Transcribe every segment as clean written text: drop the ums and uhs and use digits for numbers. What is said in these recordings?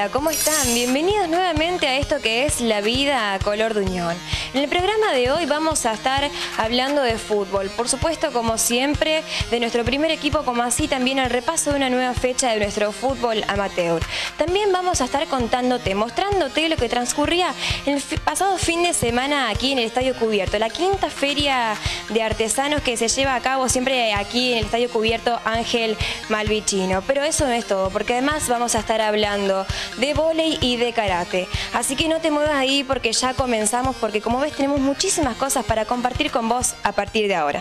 Hola, ¿cómo están? Bienvenidos nuevamente a esto que es La Vida a Color de Unión. En el programa de hoy vamos a estar hablando de fútbol, por supuesto, como siempre, de nuestro primer equipo, como así también el repaso de una nueva fecha de nuestro fútbol amateur. También vamos a estar contándote, mostrándote lo que transcurría el pasado fin de semana aquí en el Estadio Cubierto, la quinta feria de artesanos que se lleva a cabo siempre aquí en el Estadio Cubierto Ángel Malvicino. Pero eso no es todo, porque además vamos a estar hablando de vóley y de karate. Así que no te muevas ahí porque ya comenzamos, porque como ves tenemos muchísimas cosas para compartir con vos a partir de ahora.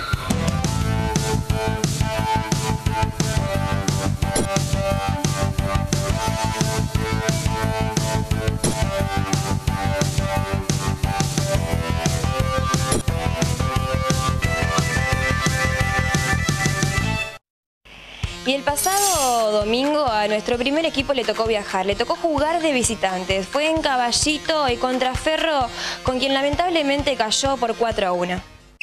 Y el pasado domingo a nuestro primer equipo le tocó viajar, le tocó jugar de visitantes. Fue en Caballito y contra Ferro, con quien lamentablemente cayó por 4-1.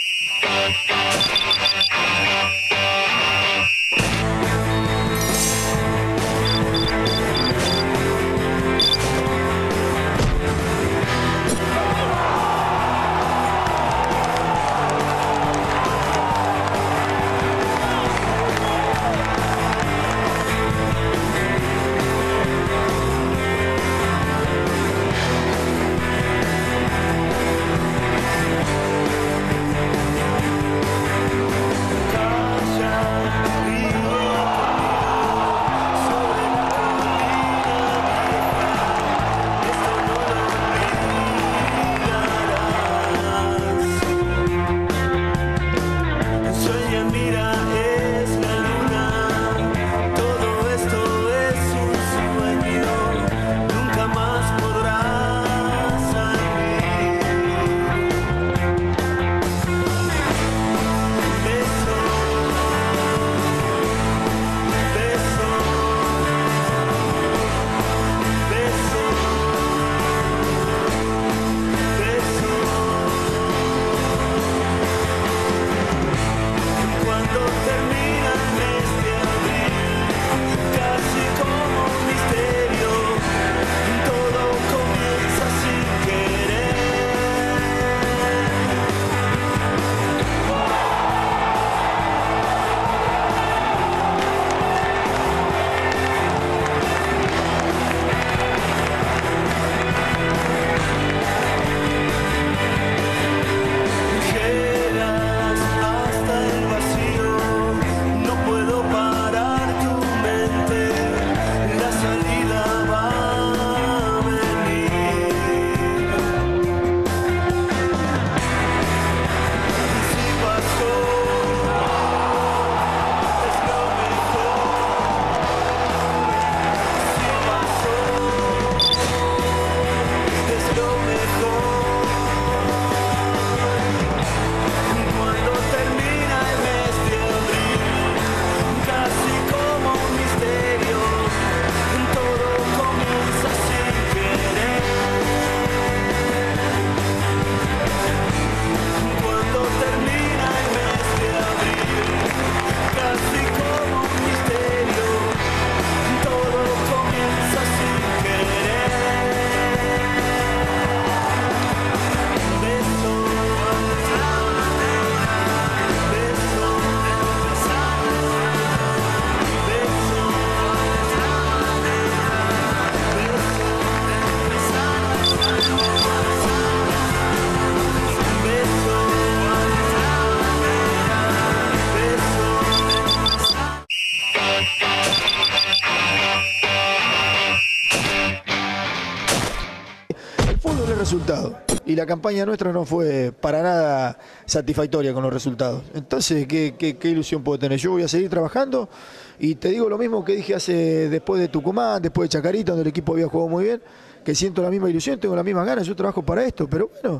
Resultado. Y la campaña nuestra no fue para nada satisfactoria con los resultados. Entonces, ¿qué ilusión puedo tener? Yo voy a seguir trabajando y te digo lo mismo que dije después de Tucumán, después de Chacarita, donde el equipo había jugado muy bien, que siento la misma ilusión, tengo las mismas ganas, yo trabajo para esto, pero bueno,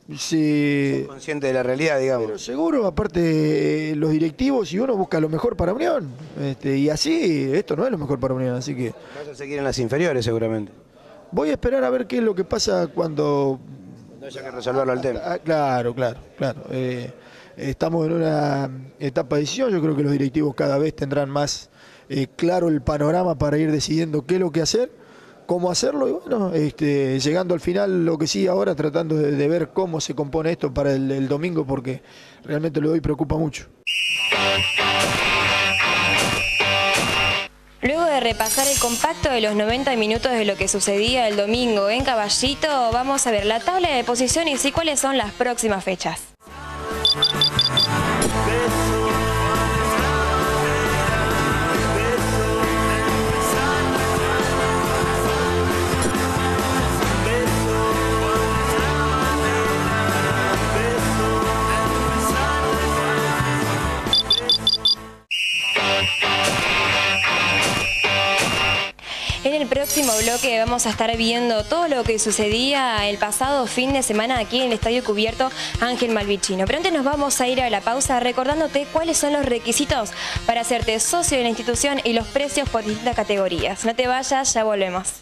si... Sos consciente de la realidad, digamos. Pero seguro, aparte los directivos y uno busca lo mejor para Unión. Y así, esto no es lo mejor para Unión, así que... Vas a seguir en las inferiores seguramente. Voy a esperar a ver qué es lo que pasa cuando haya que resolverlo al tema. Claro. Estamos en una etapa de decisión, yo creo que los directivos cada vez tendrán más claro el panorama para ir decidiendo qué es lo que hacer, cómo hacerlo y bueno, llegando al final, lo que sí ahora tratando de ver cómo se compone esto para el domingo, porque realmente lo de hoy preocupa mucho. Luego de repasar el compacto de los 90 minutos de lo que sucedía el domingo en Caballito, vamos a ver la tabla de posiciones y cuáles son las próximas fechas. En el próximo bloque vamos a estar viendo todo lo que sucedía el pasado fin de semana aquí en el Estadio Cubierto Ángel Malvicino. Pero antes nos vamos a ir a la pausa recordándote cuáles son los requisitos para hacerte socio de la institución y los precios por distintas categorías. No te vayas, ya volvemos.